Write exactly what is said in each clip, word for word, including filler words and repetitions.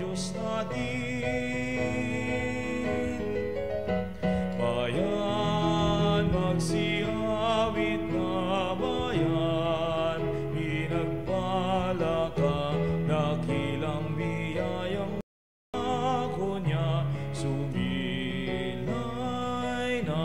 Diyos natin. Bayan, magsiawit na bayan, pinagpala ka, dakilang biyayang ako niya, sumilay na.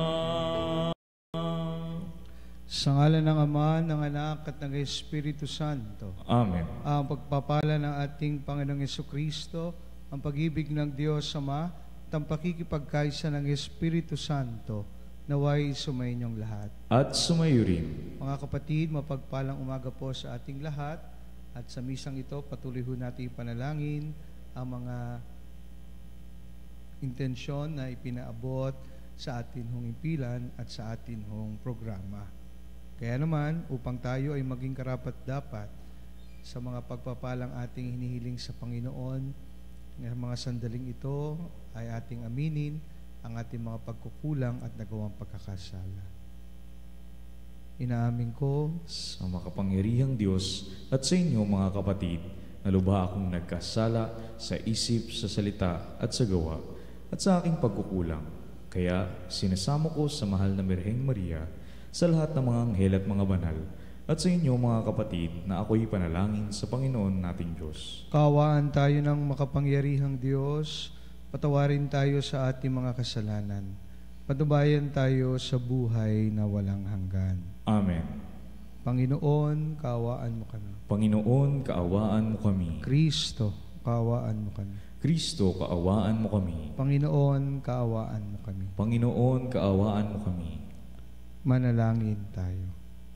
Sa ngalan ng Ama, ng Anak, at ng Espiritu Santo. Amen. Ang pagpapala ng ating Panginoong Jesucristo, ang pag-ibig ng Diyos Ama, at ang pakikipagkaisa ng Espiritu Santo, naway sumainyong lahat. At sumayo rin. Mga kapatid, mapagpalang umaga po sa ating lahat, at sa misang ito, patuloy ho natin panalangin ang mga intensyon na ipinaabot sa atin hong impilan at sa atin hong programa. Kaya naman, upang tayo ay maging karapat-dapat sa mga pagpapalang ating hinihiling sa Panginoon, ng mga sandaling ito ay ating aminin ang ating mga pagkukulang at nagawang pagkakasala. Inaamin ko sa makapangyarihang Diyos at sa inyo mga kapatid, na lubha akong nagkasala sa isip, sa salita at sa gawa, at sa aking pagkukulang. Kaya sinasamo ko sa mahal na Birheng Maria, sa lahat ng mga anghel at mga banal, at sa inyo mga kapatid, na ako'y panalangin sa Panginoon nating Diyos. Kaawaan tayo ng makapangyarihang Diyos, patawarin tayo sa ating mga kasalanan, patubayan tayo sa buhay na walang hanggan. Amen. Panginoon, kaawaan mo kami. Panginoon, kaawaan mo kami. Kristo, kaawaan mo kami. Kristo, kaawaan mo kami. Panginoon, kaawaan mo kami. Panginoon, kaawaan mo kami. Manalangin tayo.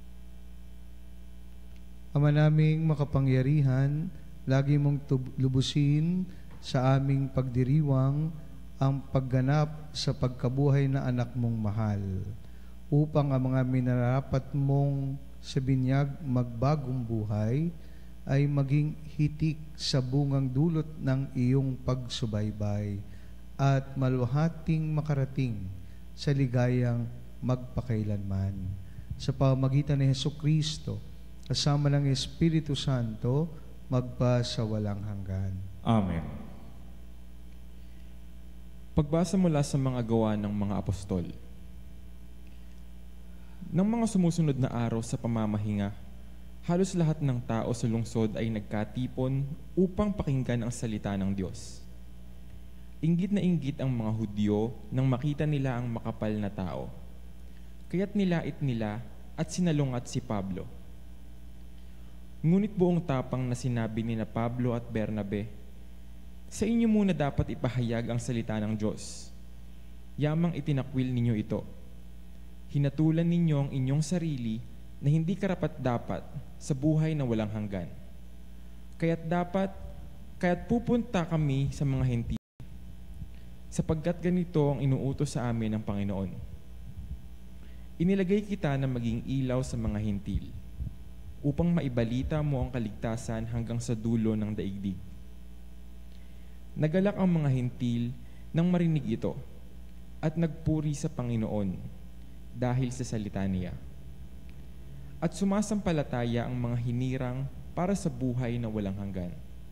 Ama naming makapangyarihan, lagi mong lubusin sa aming pagdiriwang ang pagganap sa pagkabuhay na anak mong mahal, upang ang mga minarapat mong sa binyag magbagong buhay ay maging hitik sa bungang dulot ng iyong pagsubaybay at maluhating makarating sa ligayang magpakailanman. Sa pamamagitan ni Jesucristo, kasama ng Espiritu Santo, magpa sa walang hanggan. Amen. Pagbasa mula sa mga gawa ng mga apostol. Nang mga sumusunod na araw sa pamamahinga, halos lahat ng tao sa lungsod ay nagkatipon upang pakinggan ang salita ng Diyos. Inggit na inggit ang mga Hudyo nang makita nila ang makapal na tao. Kaya't nilait nila at sinalungat si Pablo. Ngunit buong tapang na sinabi ni na Pablo at Bernabe, "Sa inyo muna dapat ipahayag ang salita ng Diyos. Yamang itinakwil ninyo ito. Hinatulan ninyo ang inyong sarili na hindi karapat-dapat sa buhay na walang hanggan. Kaya't dapat, kaya't pupunta kami sa mga hentil, sapagkat ganito ang inuutos sa amin ng Panginoon. Inilagay kita na maging ilaw sa mga hentil, upang maibalita mo ang kaligtasan hanggang sa dulo ng daigdig." Nagalak ang mga hentil nang marinig ito, at nagpuri sa Panginoon dahil sa salita niya. At sumasampalataya ang mga hinirang para sa buhay na walang hanggan.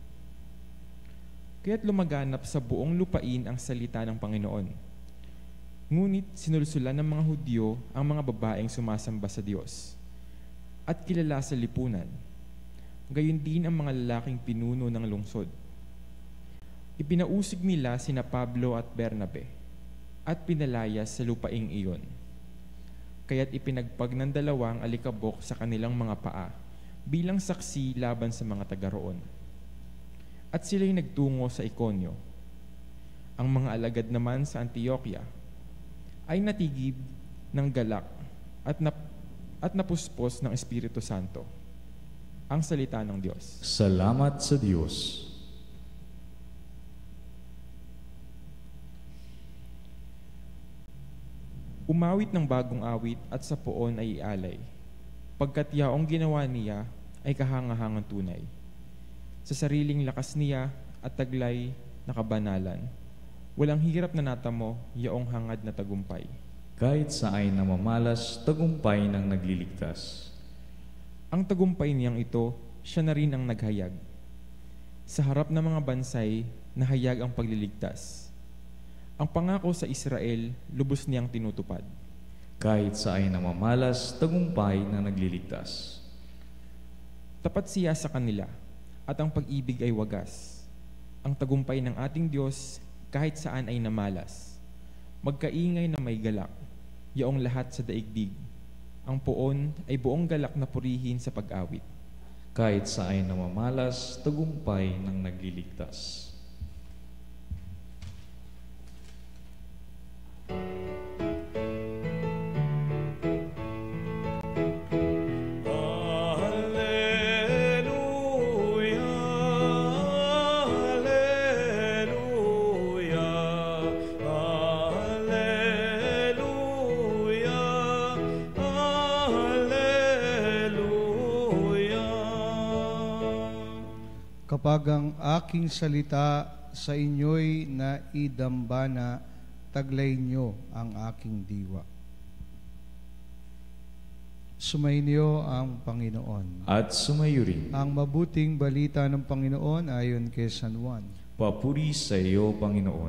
Kaya't lumaganap sa buong lupain ang salita ng Panginoon. Ngunit sinulsulan ng mga Hudyo ang mga babaeng sumasamba sa Diyos at kilala sa lipunan, gayon din ang mga lalaking pinuno ng lungsod. Ipinausig nila sina Pablo at Bernabe at pinalayas sa lupaing iyon. Kaya't ipinagpag ng dalawang alikabok sa kanilang mga paa bilang saksi laban sa mga taga roon. At sila'y nagtungo sa Iconio. Ang mga alagad naman sa Antioquia ay natigib ng galak at, nap at napuspos ng Espiritu Santo. Ang salita ng Diyos. Salamat sa Diyos. Umawit ng bagong awit at sa poon ay ialay, pagkat yaong ginawa niya ay kahangahangang tunay. Sa sariling lakas niya at taglay na kabanalan, walang hirap na natamo yaong hangad na tagumpay. Kahit sa ay namamalas, tagumpay ng nagliligtas. Ang tagumpay niyang ito, siya na rin ang naghayag. Sa harap ng mga bansay, nahayag ang pagliligtas. Ang pangako sa Israel, lubos niyang tinutupad. Kahit sa ay namamalas, tagumpay na nagliligtas. Tapat siya sa kanila, at ang pag-ibig ay wagas. Ang tagumpay ng ating Diyos, kahit saan ay namalas. Magkaingay na may galak, yaong lahat sa daigdig. Ang poon ay buong galak na purihin sa pag-awit. Kahit sa ay namamalas, tagumpay ng nagliligtas. Kapag ang aking salita sa inyo'y naidambana, taglay nyo ang aking diwa. Sumainyo ang Panginoon. At sumayo rin. Ang mabuting balita ng Panginoon ayon kay San Juan. Papuri sa iyo, Panginoon.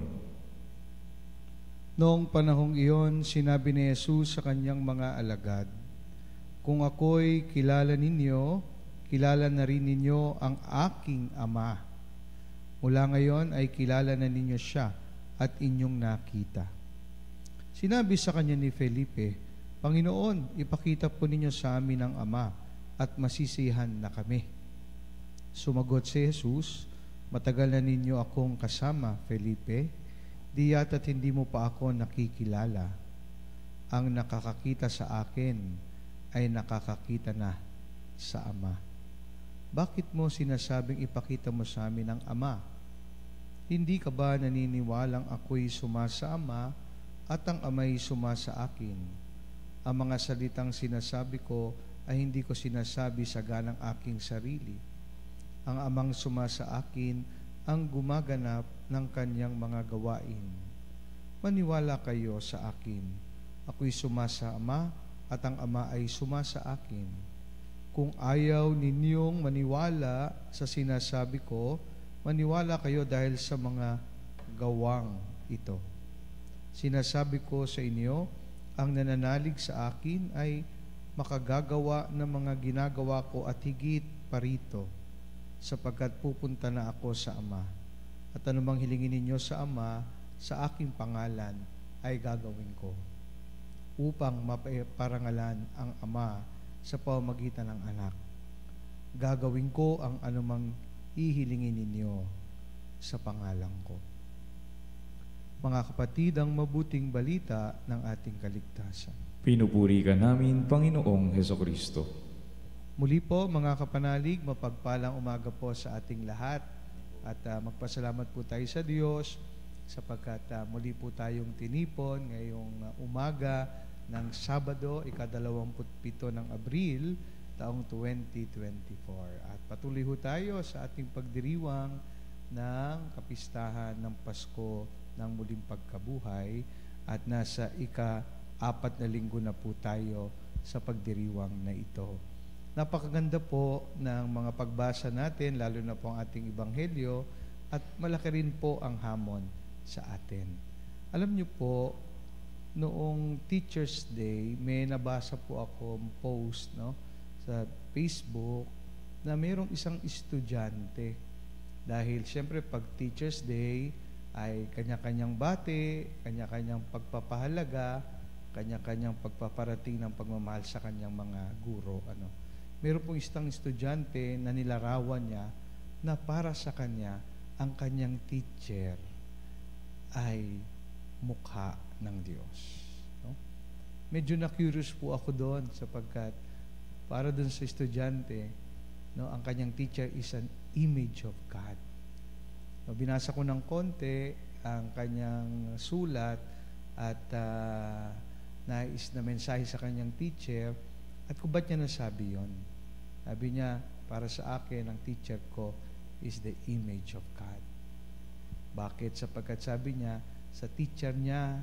Noong panahong iyon, sinabi ni Jesus sa kanyang mga alagad, "Kung ako'y kilala ninyo, kilala na rin ninyo ang aking Ama. Mula ngayon ay kilala na ninyo siya at inyong nakita." Sinabi sa kanya ni Felipe, "Panginoon, ipakita po ninyo sa amin ang Ama at masisihan na kami." Sumagot si Jesus, "Matagal na ninyo akong kasama, Felipe. Di yata't hindi mo pa ako nakikilala. Ang nakakakita sa akin ay nakakakita na sa Ama. Bakit mo sinasabing ipakita mo sa amin ang Ama? Hindi ka ba naniniwalang ako'y suma sa Ama at ang Ama'y suma sa akin? Ang mga salitang sinasabi ko ay hindi ko sinasabi sa ganang aking sarili. Ang Amang suma sa akin ang gumaganap ng kanyang mga gawain. Maniwala kayo sa akin. Ako'y suma sa Ama at ang Ama ay suma sa akin. Kung ayaw ninyong maniwala sa sinasabi ko, maniwala kayo dahil sa mga gawang ito. Sinasabi ko sa inyo, ang nananalig sa akin ay makagagawa ng mga ginagawa ko at higit pa rito, sapagkat pupunta na ako sa Ama. At anumang hilingin ninyo sa Ama, sa aking pangalan ay gagawin ko, upang maparangalan ang Ama sa pamamagitan ng anak. Gagawin ko ang anumang ihilingin ninyo sa pangalan ko." Mga kapatid, ang mabuting balita ng ating kaligtasan. Pinupuri ka namin, Panginoong Hesukristo. Muli po, mga kapanalig, mapagpalang umaga po sa ating lahat. At uh, magpasalamat po tayo sa Diyos sapagkat uh, muli po tayong tinipon ngayong uh, umaga ng Sabado, ikadalawamput pito ng Abril, taong twenty twenty-four. At patuloy ho tayo sa ating pagdiriwang ng kapistahan ng Pasko ng Muling Pagkabuhay at nasa ika-apat na linggo na po tayo sa pagdiriwang na ito. Napakaganda po ng mga pagbasa natin, lalo na po ang ating Ebanghelyo, at malaki rin po ang hamon sa atin. Alam niyo po, noong Teacher's Day, may nabasa po akong post, no, sa Facebook na mayroong isang estudyante. Dahil siyempre pag Teacher's Day ay kanya-kanyang bati, kanya-kanyang pagpapahalaga, kanya-kanyang pagpaparating ng pagmamahal sa kanyang mga guro. Ano. Mayroon pong isang estudyante na nilarawan niya na para sa kanya, ang kanyang teacher ay mukha ng Diyos. No? Medyo na-curious po ako doon sapagkat para doon sa estudyante, no, ang kanyang teacher is an image of God. No, binasa ko ng konti ang kanyang sulat at uh, nais na mensahe sa kanyang teacher at kung ba't niya nasabi yon. Sabi niya, para sa akin, ang teacher ko is the image of God. Bakit? Sapagkat sabi niya, sa teacher niya,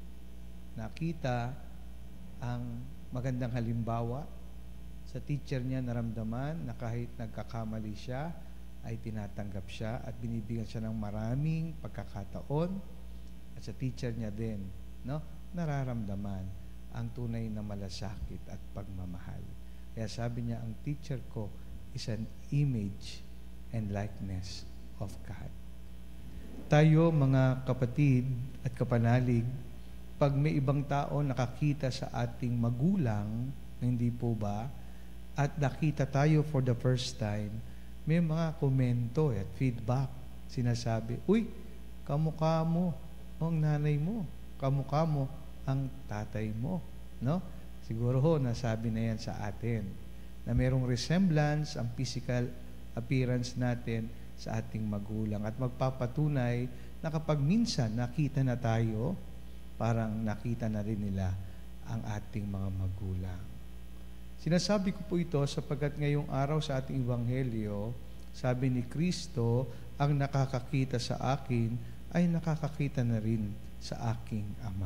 nakita ang magandang halimbawa. Sa teacher niya naramdaman na kahit nagkakamali siya, ay tinatanggap siya at binibigyan siya ng maraming pagkakataon at sa teacher niya din, no, nararamdaman ang tunay na malasakit at pagmamahal. Kaya sabi niya, ang teacher ko is an image and likeness of God. Tayo mga kapatid at kapanalig, pag may ibang tao nakakita sa ating magulang, hindi po ba, at nakita tayo for the first time, may mga komento at feedback. Sinasabi, uy, kamukha mo ang nanay mo, kamukha mo ang tatay mo. No? Siguro ho, nasabi na yan sa atin, na mayroong resemblance ang physical appearance natin sa ating magulang at magpapatunay na kapag minsan nakita na tayo, parang nakita na rin nila ang ating mga magulang. Sinasabi ko po ito sapagkat ngayong araw sa ating Ebanghelyo, sabi ni Kristo, ang nakakakita sa akin ay nakakakita na rin sa aking Ama.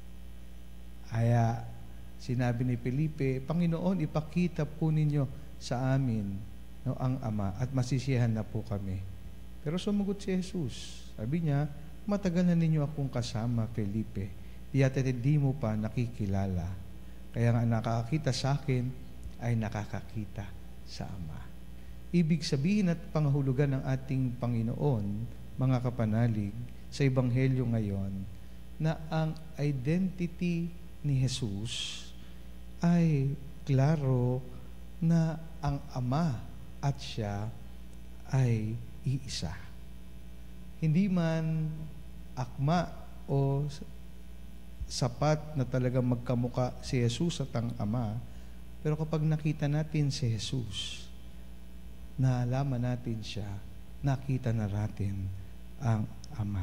Kaya sinabi ni Felipe, Panginoon, ipakita po ninyo sa amin, no, ang Ama at masisiyahan na po kami. Pero sumagot si Jesus. Sabi niya, matagal na ninyo akong kasama, Felipe. Diya't hindi mo pa nakikilala. Kaya nga nakakakita sa akin ay nakakakita sa Ama. Ibig sabihin at pangahulugan ng ating Panginoon, mga kapanalig, sa Ebanghelyo ngayon, na ang identity ni Jesus ay klaro na ang Ama at siya ay iisa. Hindi man akma o sapat na talaga magkamuka si Jesus at ang Ama, pero kapag nakita natin si Jesus, naalaman natin siya, nakita na natin ang Ama.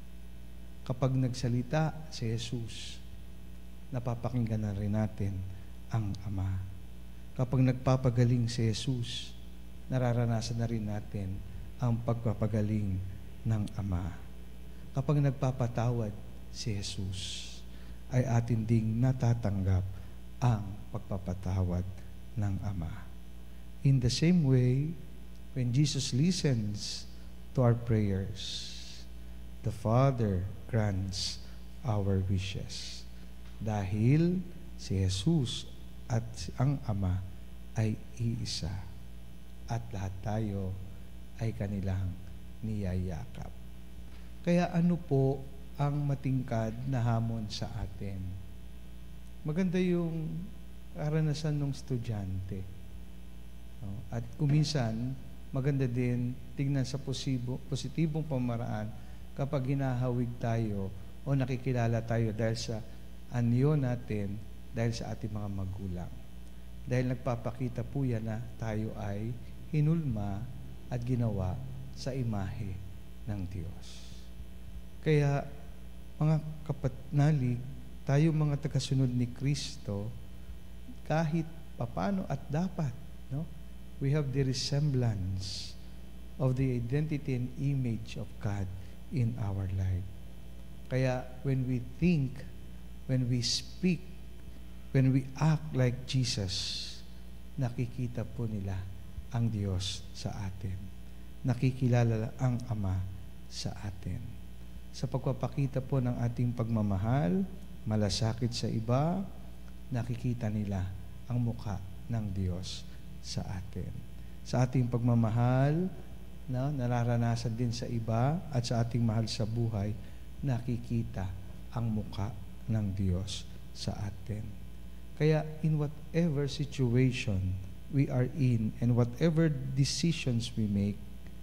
Kapag nagsalita si Jesus, napapakinggan na rin natin ang Ama. Kapag nagpapagaling si Jesus, nararanasan na rin natin ang pagpapagaling ng Ama. Kapag nagpapatawad si Jesus, ay atin ding natatanggap ang pagpapatawad ng Ama. In the same way, when Jesus listens to our prayers, the Father grants our wishes. Dahil si Jesus at ang Ama ay iisa at lahat tayo ay kanilang niyayakap. Kaya ano po ang matingkad na hamon sa atin? Maganda yung karanasan ng estudyante. No? At kuminsan, maganda din tingnan sa posibo, positibong pamaraan kapag hinahawig tayo o nakikilala tayo dahil sa anyo natin, dahil sa ating mga magulang. Dahil nagpapakita po yan na tayo ay hinulma at ginawa sa imahe ng Diyos. Kaya, mga kapatnalig, tayo mga tagasunod ni Kristo, kahit papano at dapat, no? We have the resemblance of the identity and image of God in our life. Kaya when we think, when we speak, when we act like Jesus, nakikita po nila ang Diyos sa atin. Nakikilala ang Ama sa atin. Sa pagpapakita po ng ating pagmamahal, malasakit sa iba, nakikita nila ang mukha ng Diyos sa atin. Sa ating pagmamahal, na nararanasan din sa iba at sa ating mahal sa buhay, nakikita ang mukha ng Diyos sa atin. Kaya in whatever situation we are in and whatever decisions we make,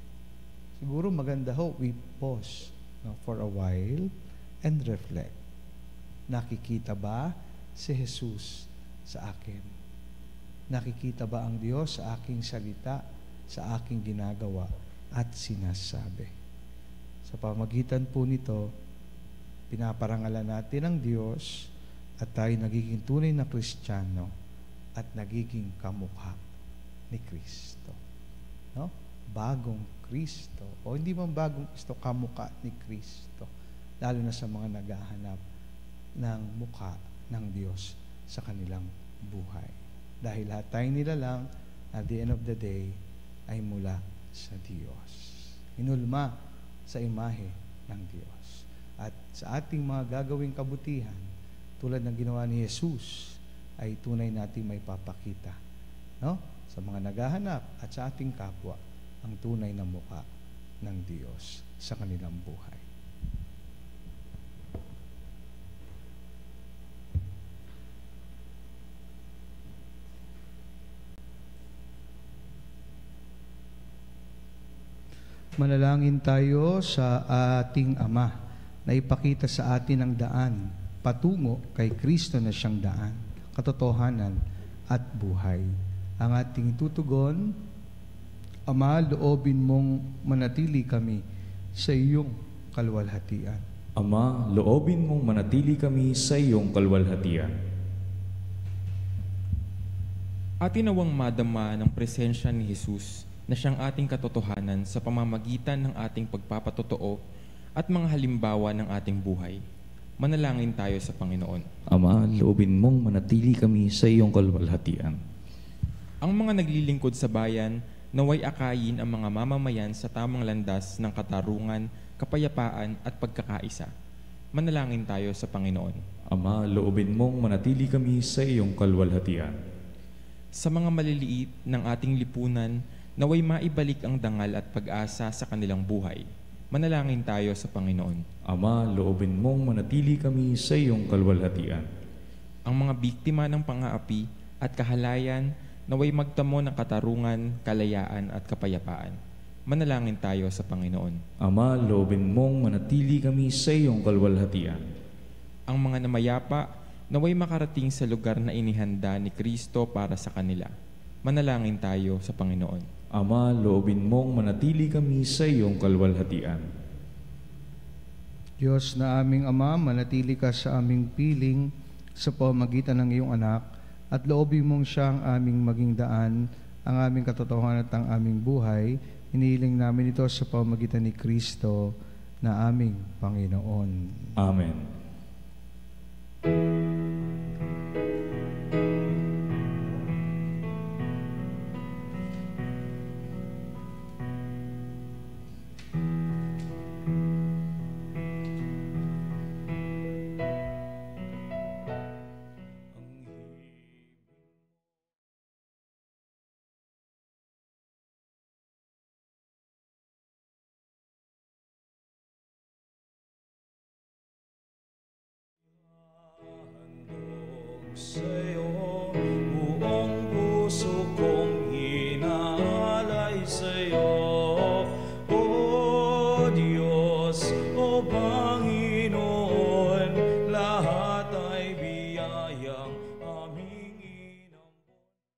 siguro maganda ho, we pause no, for a while and reflect. Nakikita ba si Jesus sa akin? Nakikita ba ang Diyos sa aking salita, sa aking ginagawa at sinasabi? Sa pamagitan po nito, pinaparangalan natin ang Diyos at tayo nagiging tunay na Kristiyano at nagiging kamukha ni Kristo. No? Bagong Kristo. O hindi man bagong Kristo, kamukha ni Kristo. Lalo na sa mga naghahanap ng mukha ng Diyos sa kanilang buhay. Dahil lahat tayo nila lang, at the end of the day, ay mula sa Diyos. Inulma sa imahe ng Diyos. At sa ating mga gagawing kabutihan, tulad ng ginawa ni Jesus, ay tunay natin may papakita, no? Sa mga naghahanap at sa ating kapwa, ang tunay na mukha ng Diyos sa kanilang buhay. Manalangin tayo sa ating Ama na ipakita sa atin ang daan patungo kay Kristo na siyang daan, katotohanan at buhay. Ang ating tutugon, Ama, loobin mong manatili kami sa iyong kalwalhatian. Ama, loobin mong manatili kami sa iyong kalwalhatian. Atin nawang madama ng presensya ni Jesus na siyang ating katotohanan sa pamamagitan ng ating pagpapatotoo at mga halimbawa ng ating buhay. Manalangin tayo sa Panginoon. Ama, loobin mong manatili kami sa iyong kalwalhatian. Ang mga naglilingkod sa bayan, naway akayin ang mga mamamayan sa tamang landas ng katarungan, kapayapaan at pagkakaisa. Manalangin tayo sa Panginoon. Ama, loobin mong manatili kami sa iyong kalwalhatian. Sa mga maliliit ng ating lipunan, naway maibalik ang dangal at pag-asa sa kanilang buhay. Manalangin tayo sa Panginoon. Ama, loobin mong manatili kami sa iyong kalwalhatian. Ang mga biktima ng pang-aapi at kahalayan, naway magtamo ng katarungan, kalayaan at kapayapaan. Manalangin tayo sa Panginoon. Ama, loobin mong manatili kami sa iyong kalwalhatian. Ang mga namayapa, naway makarating sa lugar na inihanda ni Kristo para sa kanila. Manalangin tayo sa Panginoon. Ama, loobin mong manatili kami sa iyong kalwalhatian. Diyos na aming Ama, manatili ka sa aming piling sa pamamagitan ng iyong anak at loobin mong siya ang aming maging daan, ang aming katotohanan at ang aming buhay. Inihiling namin ito sa pamamagitan ni Kristo na aming Panginoon. Amen. Sa'yo, buong puso kong inaalay sa'yo, O Diyos, O Panginoon, lahat ay biyayang aming inampon.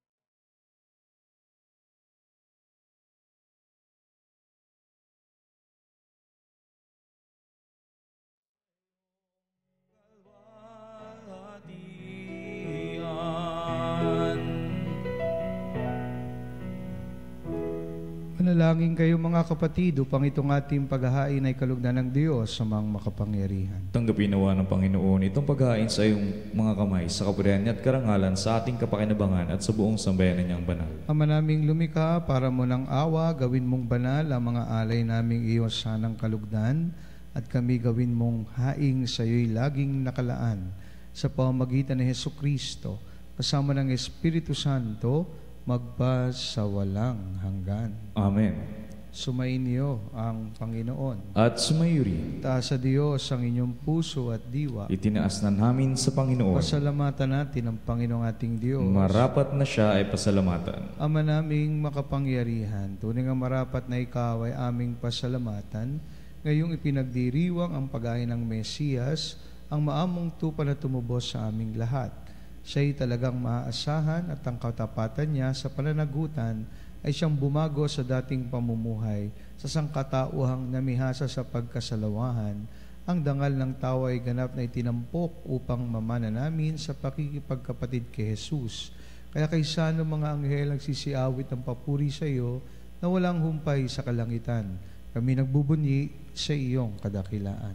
Manalangin kayo mga kapatid upang itong ating paghahain ay kalugdan ng Diyos sa mga makapangyarihan. Tanggapin nawa ng Panginoon itong paghahain sa iyong mga kamay sa kapurihan niya at karangalan sa ating kapakinabangan at sa buong sambayanan niyang banal. Ama naming lumikha, para mo ng awa, gawin mong banal ang mga alay naming iyo sanang kalugdan at kami gawin mong haing sa iyo'y laging nakalaan sa pamamagitan ni Hesukristo kasama ng Espiritu Santo magpa sa walang hanggan. Amen. Sumainyo ang Panginoon. At sumayo rin. Taas sa Diyos ang inyong puso at diwa. Itinaas na namin sa Panginoon. Pasalamatan natin ang Panginoong ating Diyos. Marapat na siya ay pasalamatan. Ama naming makapangyarihan, tunay nga marapat na ikaw ay aming pasalamatan, ngayong ipinagdiriwang ang pag-ain ng Mesiyas, ang maamong tupa na tumubos sa aming lahat. Siya'y talagang maaasahan at ang katapatan niya sa pananagutan ay siyang bumago sa dating pamumuhay sa sangkatauhang namihasa sa pagkasalawahan. Ang dangal ng tao ay ganap na itinampok upang mamana namin sa pakikipagkapatid kay Jesus. Kaya kaysa ng mga anghel nagsisiawit ng papuri sa iyo na walang humpay sa kalangitan, kami nagbubunyi sa iyong kadakilaan.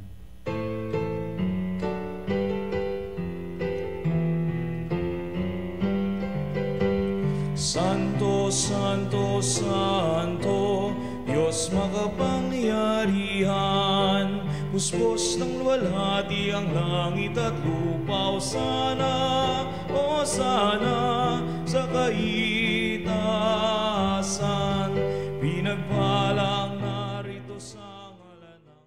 Santo, Santo, Santo, Diyos makapangyarihan, puspos ng luwalhati ang langit at lupa. O sana, o sana, sa kaitaasan, pinagpalang narito sa ngalan ng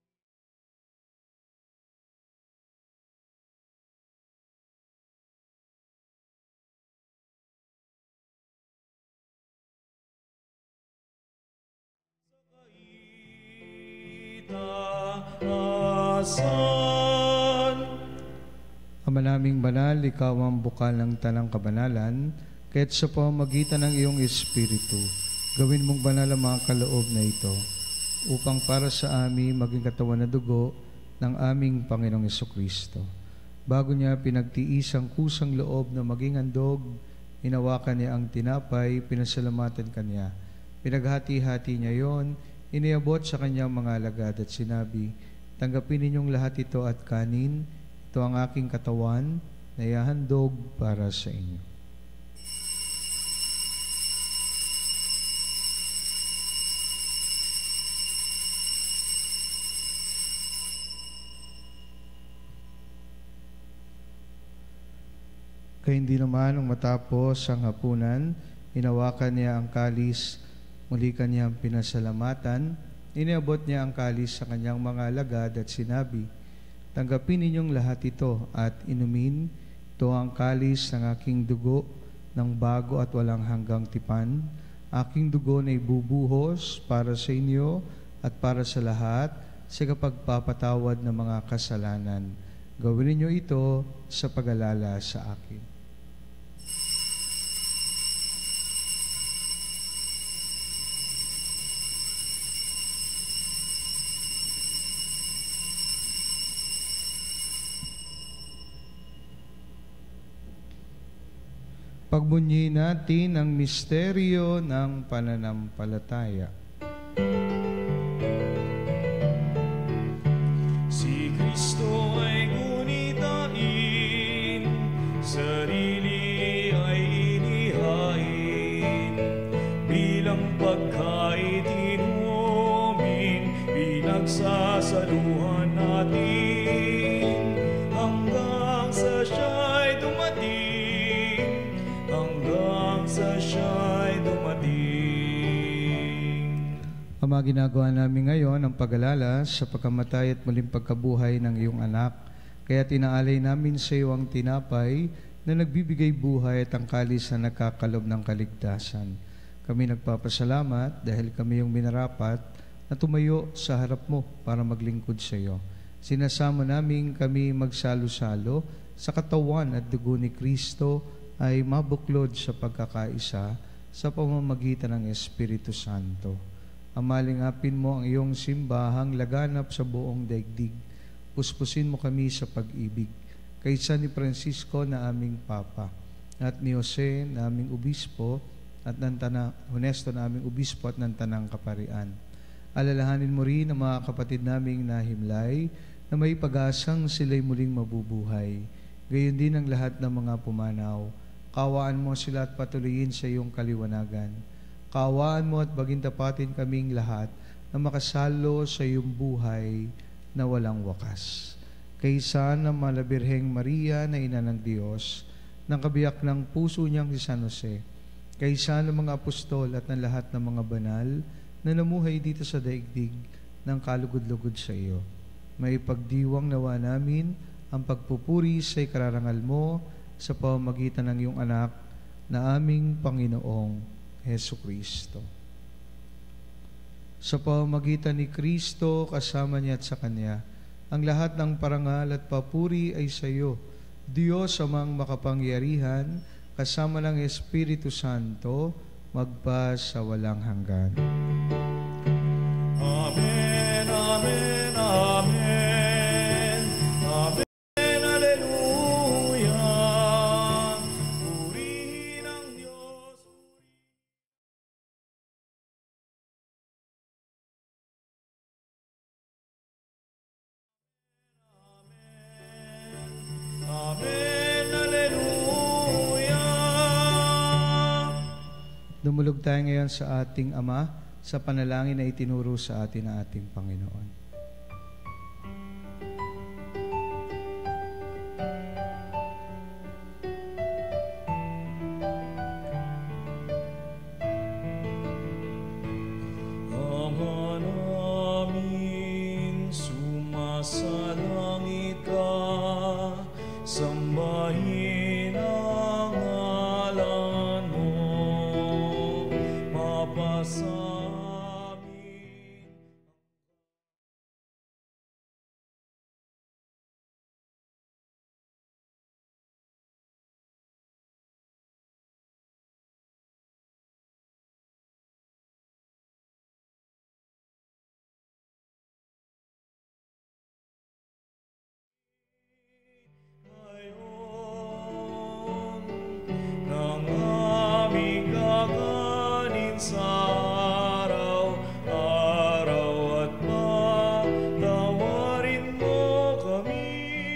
kaitaasan. Ama naming banal, ikaw ang bukal ng tanang kabanalan, kaya't sa pamamagitan ng iyong Espiritu, gawin mong banal ang mga kaloob na ito, upang para sa amin maging katawan na dugo ng aming Panginoong Jesucristo. Bago niya pinagtiis ang kusang loob na maging handog, inawakan niya ang tinapay, pinasalamatan kanya. Pinaghati-hati niya yon, iniabot sa kanyang mga alagad at sinabi, tanggapin ninyong lahat ito at kanin, ito ang aking katawan na ihahandog para sa inyo. Kaya hindi naman nung matapos ang hapunan, inawakan niya ang kalis, muli kanyang pinasalamatan, iniabot niya ang kalis sa kanyang mga alagad at sinabi, tanggapin ninyong lahat ito at inumin, ito ang kalis ng aking dugo ng bago at walang hanggang tipan, aking dugo na ibubuhos para sa inyo at para sa lahat sa kapagpapatawad ng mga kasalanan. Gawin ninyo ito sa pag-alala sa akin. Pagbunyi natin ang misteryo ng pananampalataya. Si Kristo ay gunitain, sarili ay inihain, bilang pagkain inumin, pinagsasaluhan natin, hanggang sa siya'y dumating, hanggang sa siya'y dumating. Ama, ginagawa namin ngayon ang pag-alala sa pagkamatay at muling pagkabuhay ng iyong anak. Kaya tinaalay namin sa iyo ang tinapay na nagbibigay buhay at ang kalis na nagkakalob ng kaligtasan. Kami nagpapasalamat dahil kami yung minarapat na tumayo sa harap mo para maglingkod sa iyo. Sinasama namin kami magsalo-salo sa katawan at dugo ni Kristo ay mabuklod sa pagkakaisa sa pamamagitan ng Espiritu Santo. Amalingapin mo ang iyong simbahang laganap sa buong daigdig. Puspusin mo kami sa pag-ibig. Kaysa ni Francisco na aming Papa, at ni Jose na aming Obispo, at ng Tanang, Honesto na aming Obispo at ng Tanang Kaparian. Alalahanin mo rin ang mga kapatid naming nahimlay na may pag-asang sila'y muling mabubuhay. Gayon din ang lahat ng mga pumanaw. Kawaan mo sila at patuloyin sa iyong kaliwanagan. Kawaan mo at bagintapatin kaming lahat na makasalo sa iyong buhay na walang wakas. Kaysa ng Malabirheng Maria na Ina ng Diyos, ng kabiyak ng puso niyang si San Jose, kaysa ng mga apostol at ng lahat ng mga banal na namuhay dito sa daigdig ng kalugod-lugod sa iyo. May pagdiwang nawa namin ang pagpupuri sa ikararangal mo sa pamamagitan ng iyong anak na aming Panginoong Hesu Kristo. Sa pamamagitan ni Kristo, kasama niya at sa Kanya, ang lahat ng parangal at papuri ay sa iyo, Diyos amang makapangyarihan, kasama ng Espiritu Santo, magpa sa walang hanggan. Amen, amen, amen. Amen, hallelujah. Purihin ang Diyos. Amen, hallelujah. Dumulog tayo ngayon sa ating Ama, sa panalangin na itinuro sa atin ng ating Panginoon. Ama namin, sumasalangit ka, sambahin ang ngalan mo, mapasamin. Ngayon, ng aming kakanin sa araw-araw at patawarin mo kami.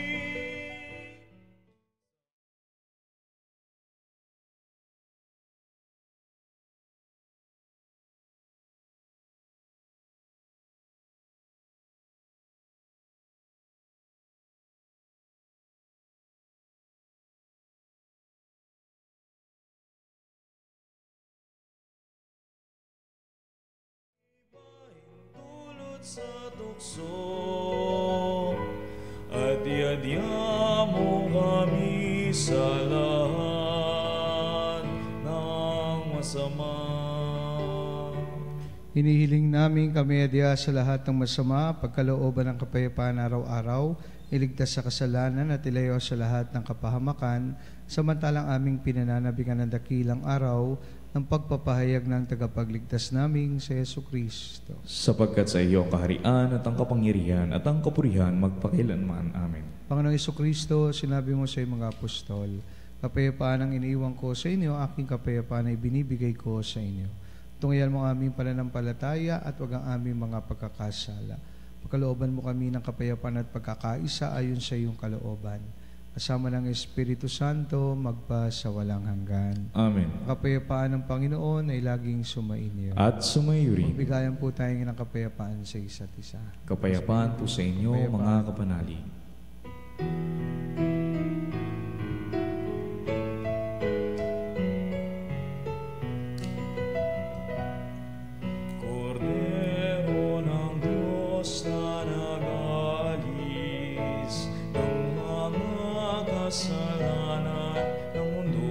Pahintulot sa tukso at iadya mo kami sa lahat ng masama. Hinihiling namin kami adya sa lahat ng masama, pagkalooban ng kapayapaan araw-araw, iligtas sa kasalanan at ilayo sa lahat ng kapahamakan, samantalang aming pinananabikan ng dakilang araw ng pagpapahayag ng tagapagligtas naming sa Yesu Kristo. Sapagkat sa iyo ang kaharian at ang kapangyarihan at ang kapurihan magpakailanman. Amen. Panginoong Yesu Kristo, sinabi mo sa iyong mga apostol, kapayapaan ang iniiwan ko sa inyo, aking kapayapaan ay binibigay ko sa inyo. Tunghayan mo ang aming pananampalataya at wag ang aming mga pagkakasala. Pagkalooban mo kami ng kapayapaan at pagkakaisa ayon sa iyong kalooban. Kasama ng Espiritu Santo, magpa sa walang hanggan. Amen. Ang kapayapaan ng Panginoon ay laging sumainyo. At sumayo rin. Bigayan po tayo ng kapayapaan sa isa't isa. Kapayapaan po sa inyo, mga kapanalig. Kordero ng Diyos na nag-alis ng mga kasalanan ng mundo.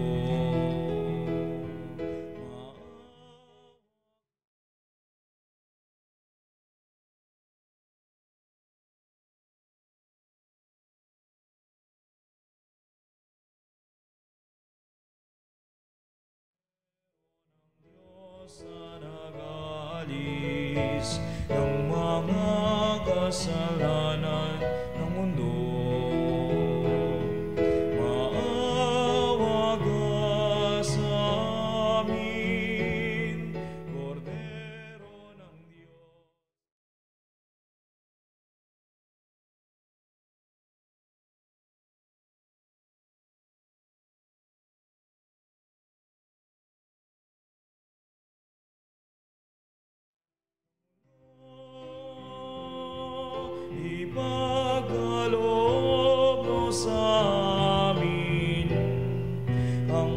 Diyos na nag-alis ng mga kasalanan ng mundo. Maawa ka sa amin, Kordero ng Diyos. Ipagkaloob mo sa amin ang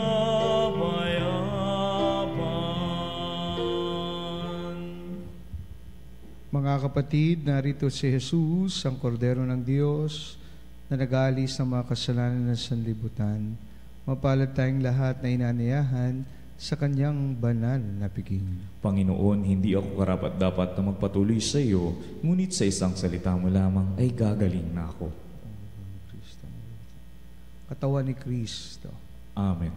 kapayapaan. Mga kapatid, narito si Jesus, ang Kordero ng Diyos, na nag-aalis ng mga kasalanan ng sanlibutan. Mapalad tayong lahat na inanayahan sa kanyang banal na piging. Panginoon, hindi ako karapat-dapat na magpatuloy sa iyo, ngunit sa isang salita mo lamang ay gagaling na ako. Katawan ni Kristo. Amen.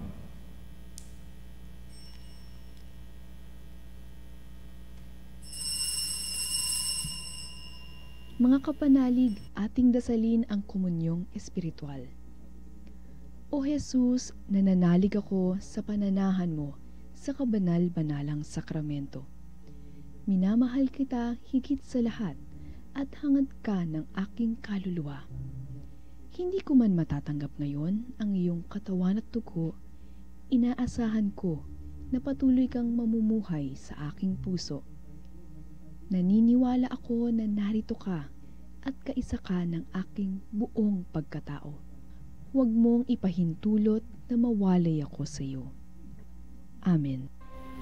Mga kapanalig, ating dasalin ang komunyong espiritual. O Jesus, nananalig ako sa pananahan mo sa kabanal-banalang sakramento. Minamahal kita higit sa lahat at hangad ka ng aking kaluluwa. Hindi ko man matatanggap ngayon ang iyong katawan at dugo, inaasahan ko na patuloy kang mamumuhay sa aking puso. Naniniwala ako na narito ka at kaisa ka ng aking buong pagkatao. Huwag mong ipahintulot na mawalay ako sa iyo. Amen.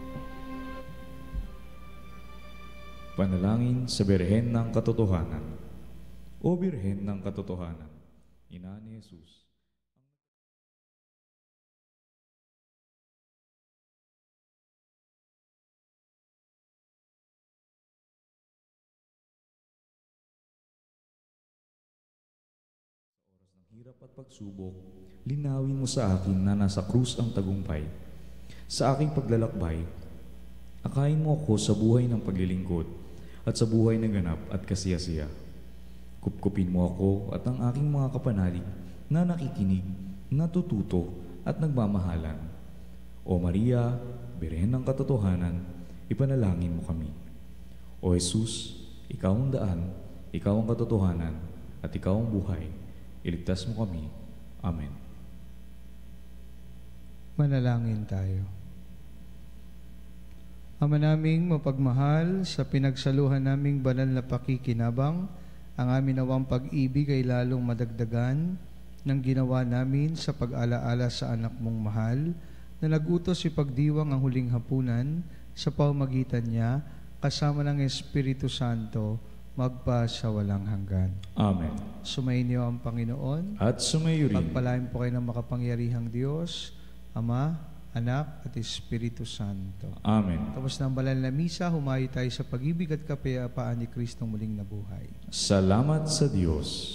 Panalangin sa Birhen ng Katotohanan. O Birhen ng Katotohanan, Ina ni Jesus. Hirap at pagsubok, linawin mo sa akin na nasa krus ang tagumpay. Sa aking paglalakbay, akayin mo ako sa buhay ng paglilingkod at sa buhay ng ganap at kasiyasiya. Kupkupin mo ako at ang aking mga kapanalig na nakikinig, natututo at nagmamahalan. O Maria, Birhen ng Katotohanan, ipanalangin mo kami. O Jesus, ikaw ang daan, ikaw ang katotohanan, at ikaw ang buhay. Iligtas mo kami. Amen. Manalangin tayo. Ama naming mapagmahal, sa pinagsaluhan naming banal na pakikinabang, ang amin nawang pag-ibig ay lalong madagdagan ng ginawa namin sa pag-alaala sa anak mong mahal, na nag-utos ipagdiwang ang huling hapunan sa pamamagitan niya, kasama ng Espiritu Santo, magpa sa walang hanggan. Amen. Sumainyo ang Panginoon. At sumayo rin. Pagpalain po kayo ng makapangyarihang Diyos, Ama, Anak, at Espiritu Santo. Amen. Tapos ng banal na misa, humayo tayo sa pag-ibig at kapayapaan ni Kristong muling nabuhay. Salamat sa Diyos.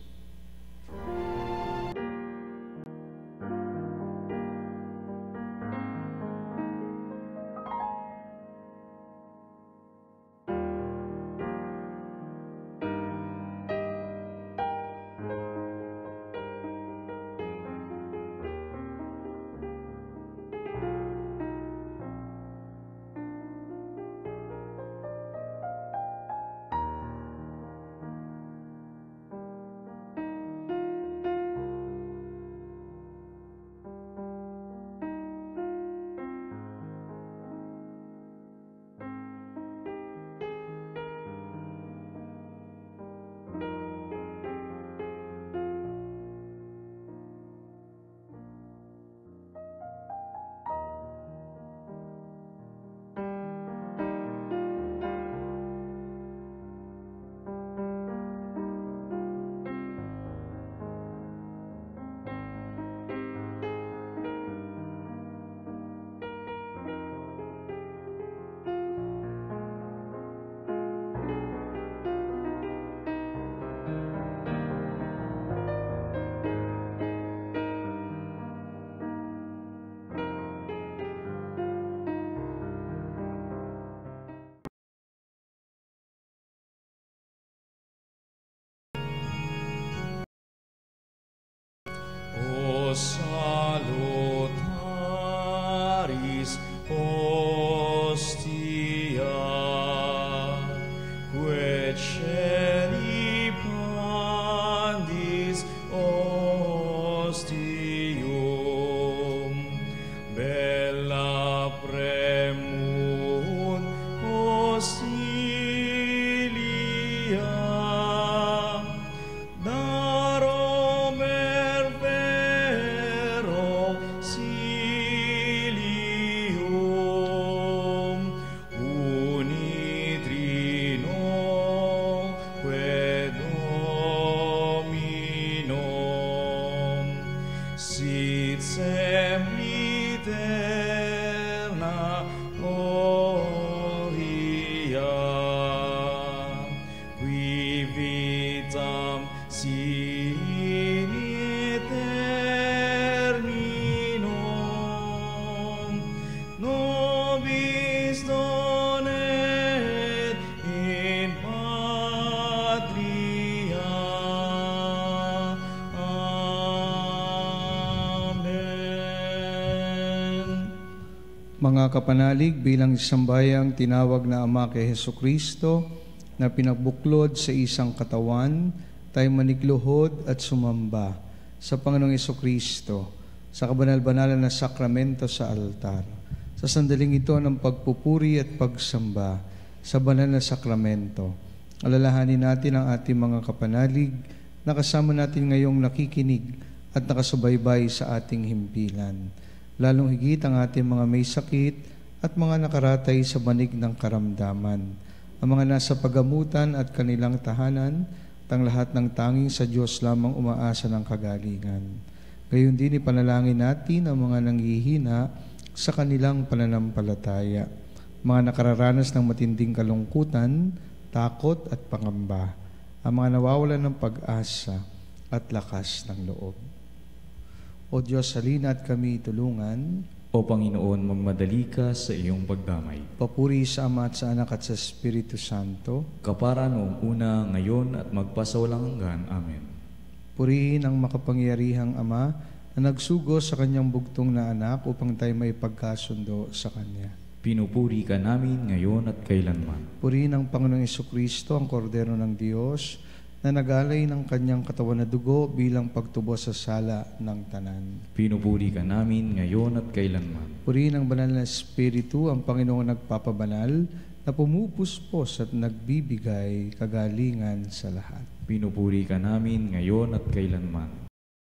Salutaris hostia, quae celi pandis ostium, bella premunt hostilia, darom ervero silium, unitrino quae Dominum, sit sempiterna gloria, qui vitam sine terminum nobis donet in patria. Amen. Mga kapanalig, bilang isang bayang tinawag na Ama kay Hesukristo na pinagbuklod sa isang katawan, tayo manigluhod at sumamba sa Panginoong Hesukristo sa kabanal-banalan na sakramento sa altar. sa sandaling ito ng pagpupuri at pagsamba sa banal na sakramento. Alalahanin natin ang ating mga kapanalig na kasama natin ngayong nakikinig at nakasubaybay sa ating himpilan. Lalong higit ang ating mga may sakit at mga nakaratay sa banig ng karamdaman. Ang mga nasa pagamutan at kanilang tahanan, tang lahat ng tanging sa Diyos lamang umaasa ng kagalingan. Gayon din ipanalangin natin ang mga nanghihina sa kanilang pananampalataya, mga nakararanas ng matinding kalungkutan, takot at pangamba, ang mga nawawalan ng pag-asa at lakas ng loob. O Diyos, halina at kami tulungan. O Panginoon, magmadali ka sa iyong pagdamay. Papuri sa Ama at sa Anak at sa Espiritu Santo. Kapara noong una, ngayon at magpasawalang hanggan. Amen. Purihin ang makapangyarihang Ama na nagsugo sa kanyang bugtong na anak upang tayo may pagkasundo sa Kanya. Pinupuri ka namin ngayon at kailanman. Purihin ang Panginoong Jesucristo, ang Kordero ng Diyos, na nagalay ng kanyang katawan na dugo bilang pagtubos sa sala ng tanan. Pinupuri ka namin ngayon at kailanman. Purihin ang banal na Espiritu, ang Panginoong nagpapabanal, na pumupuspos at nagbibigay kagalingan sa lahat. Pinupuri ka namin ngayon at kailanman.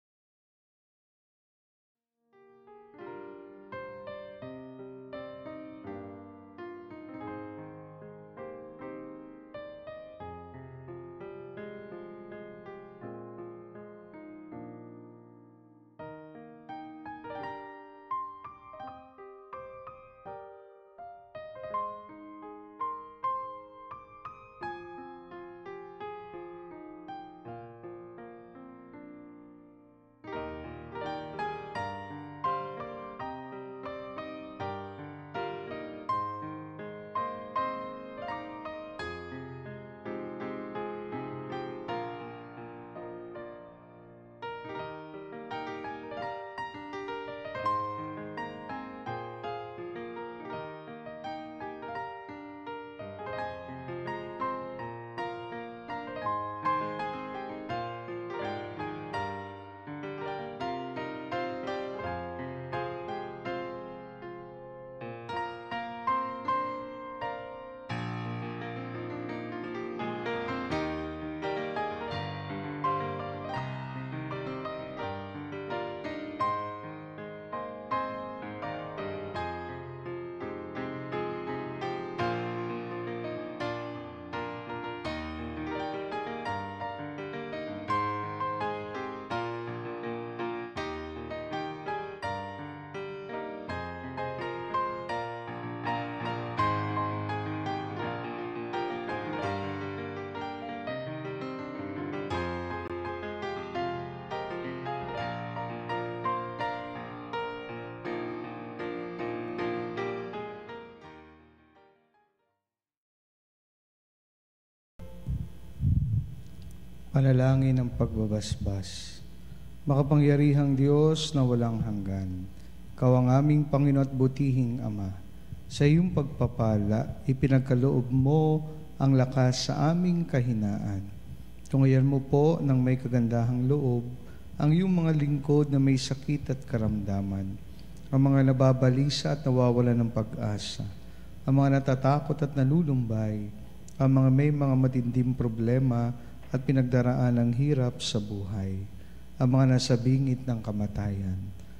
Panalangin ng pagbabasbas. Makapangyarihang Diyos na walang hanggan, Ikaw ang aming Panginoon at butihing Ama. Sa iyong pagpapala, ipinagkaloob mo ang lakas sa aming kahinaan. Tungayan mo po ng may kagandahang loob ang iyong mga lingkod na may sakit at karamdaman, ang mga nababalisa at nawawalan ng pag-asa, ang mga natatakot at nalulumbay, ang mga may mga matinding problema at pinagdaraan ng hirap sa buhay, ang mga nasa bingit ng kamatayan.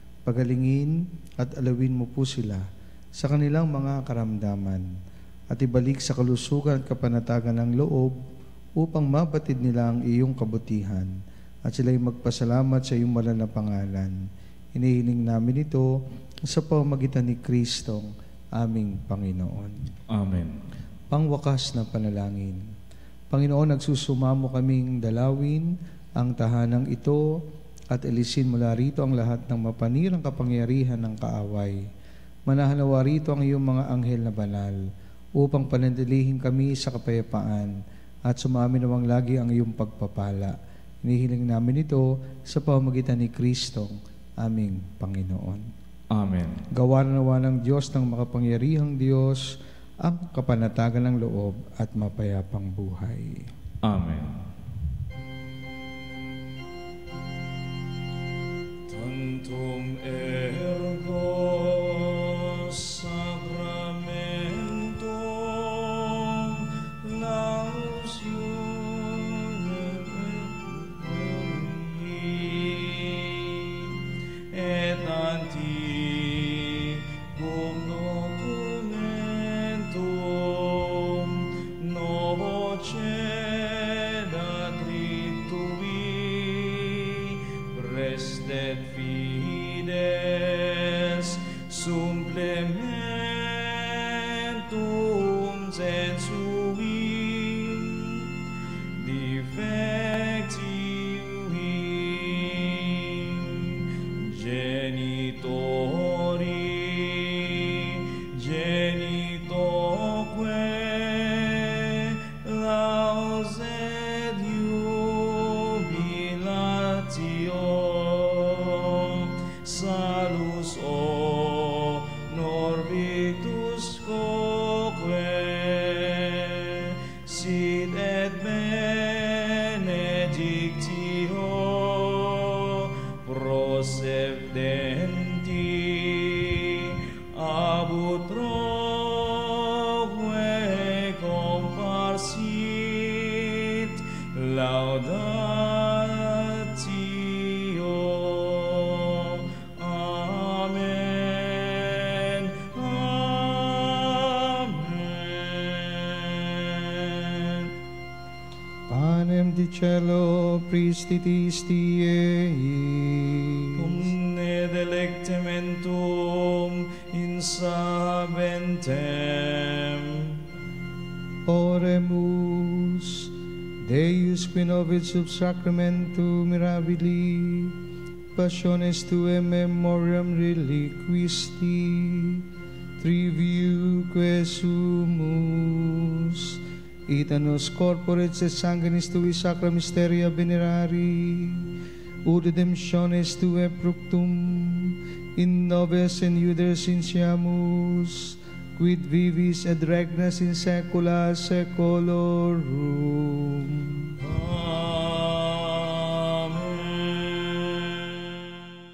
Pagalingin at alawin mo po sila sa kanilang mga karamdaman at ibalik sa kalusugan at kapanatagan ng loob upang mabatid nila ang iyong kabutihan at sila'y magpasalamat sa iyong mahal na pangalan. Hinihiling namin ito sa pamamagitan ni Kristong aming Panginoon. Amen. Pangwakas na panalangin. Panginoon, nagsusumamo kaming dalawin ang tahanang ito at alisin mula rito ang lahat ng mapanirang kapangyarihan ng kaaway. Manahanawa rito ang iyong mga anghel na banal upang panandalihin kami sa kapayapaan at sumamin nawang lagi ang iyong pagpapala. Hinihiling namin ito sa pamamagitan ni Kristong aming Panginoon. Amen. Gawa nawa ng Diyos ng makapangyarihang Diyos ang kapanatagan ng loob at mapayapang buhay. Amen. Tantum ergo sa Restet fides supplementum sensui defectivi genitori genitoque lauset jubilatio salus honor victus quoque sit et benedictio prosepdenti abut proque comparsit laudatio. Amen. Amen. Panem di cielo, pristitisti ei. Omne delectementum insabentem. Oremus, Deus qui novit sub sacramentum mirabili, passiones tuae memoriam reliquisti, triviuque sumus, itanos corporis et sanguinis tui sacra mysteria venerari, ut redemptiones tuae fructum, in nobis in iuderis insiamus, quid vivis et regnas in saecula saeculorum. Amen.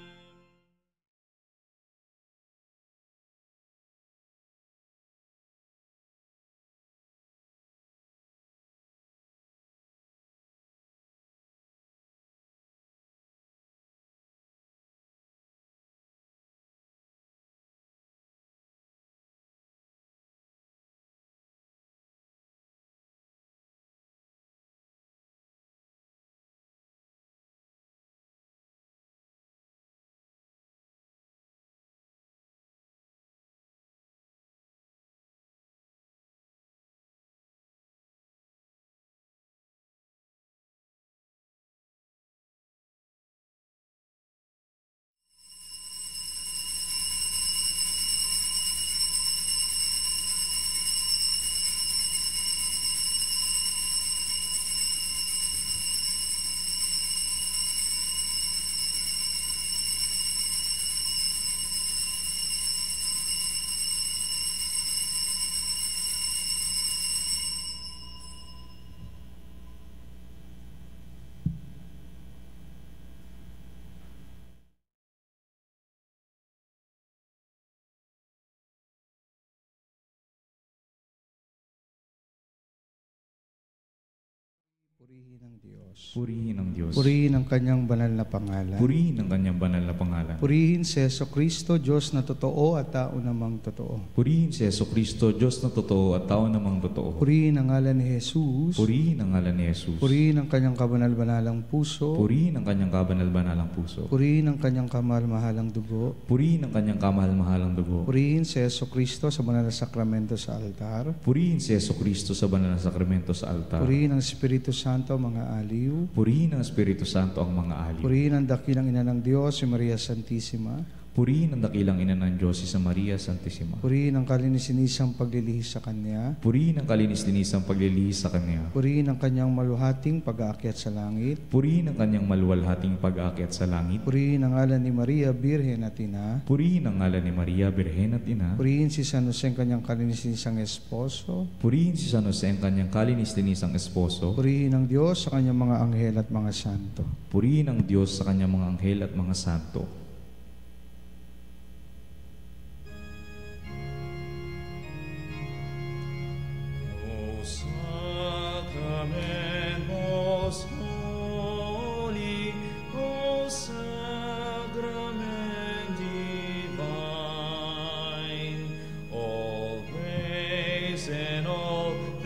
Purihin ang Diyos. Purihin ang Diyos. Purihin ang kanyang banal na pangalan. Purihin ang kanyang banal na pangalan. Purihin si Jesucristo, Diyos na totoo at tao namang totoo. Purihin si Jesucristo, Diyos na totoo at tao namang totoo. Purihin ang ngalan ni Jesus. Purihin ang ngalan ni Jesus. Purihin ang kanyang kabanal-banalang puso. Purihin ang kanyang kabanal-banalang puso. Purihin ang kanyang kamahal-mahalang dugo. Purihin ang kanyang kamahal-mahalang dugo. Purihin si Jesucristo sa banal na sakramento sa altar. Purihin si Jesucristo sa banal na sakramento sa altar. Purihin ang Espiritu Santo, mga aliw. Purihin ang Espiritu Santo ang mga aliw. Purihin ang dakilang ina ng Diyos, si Maria Santissima. Purihin ang dakilang ina ng Diyos, si Maria Santissima. Purihin ang kalininisang paglilihis sa Kanya. Purihin ang kalinis-linisang paglilihis sa Kanya. Purihin ang kanyang maluhating pag-aakyat sa langit. Purihin ang kanyang maluwalhating pag-aakyat sa langit. Purihin ang ngalan ni Maria, Birhen at Ina. Purihin ang ngalan ni Maria, Birhen at Ina. Purihin si San Jose, ang kanyang kalininisang esposo. Purihin si San Jose, ang kanyang kalinis-linisang esposo. Purihin ang Diyos sa kanyang mga anghel at mga santo. Purihin ang Diyos sa kanyang mga anghel at mga santo. O Sacrament most holy, O Sacrament divine, all praise and all